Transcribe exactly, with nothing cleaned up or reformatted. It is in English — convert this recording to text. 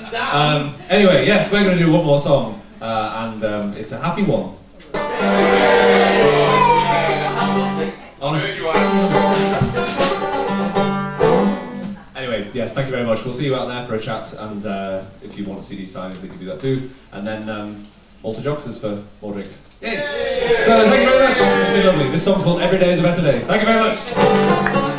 Um, anyway, yes, we're going to do one more song, uh, and um, it's a happy one. Honest. Anyway, yes, thank you very much. We'll see you out there for a chat, and uh, if you want a C D signed, we can do that too. And then um, Malta Joxers for more drinks. Yay! So, thank you very much. It's been lovely. This song's called Every Day is a Better Day. Thank you very much.